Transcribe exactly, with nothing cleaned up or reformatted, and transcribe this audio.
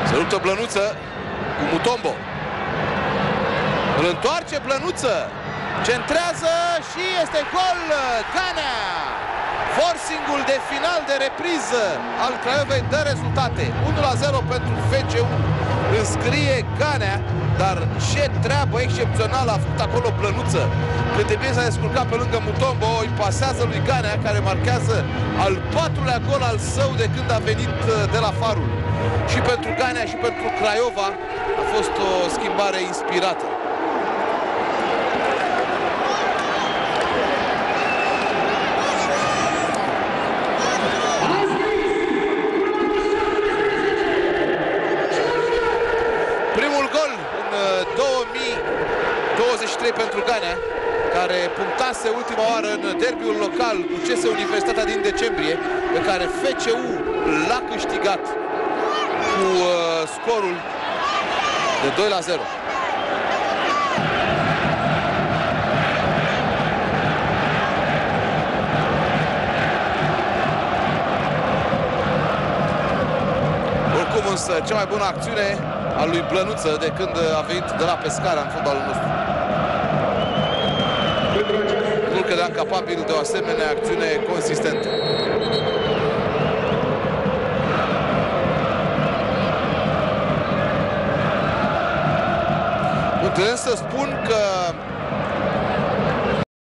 Se luptă Blănuță cu Mutombo. Îl întoarce Blănuță. Centrează și este gol. Ganea. Forcingul de final de repriză al Craiovei dă rezultate. unu la zero pentru F C U. Înscrie Ganea, dar ce treabă excepțională a făcut acolo Blănuță. Cât de bine s-a descurcat pe lângă Mutombo, îi pasează lui Ganea, care marchează al patrulea gol al său de când a venit de la Farul. Și pentru Ganea și pentru Craiova a fost o schimbare inspirată. Primul gol în două mii douăzeci și trei pentru Ganea, care punctase ultima oară în derbiul local cu C S Universitatea din decembrie, pe care F C U l-a câștigat cu uh, scorul de doi la zero. Oricum însă, cea mai bună acțiune a lui Blănuță de când a venit de la Pescara în fotbalul nostru. Nu credeam capabil de o asemenea acțiune consistentă. Nu trebuie să spun că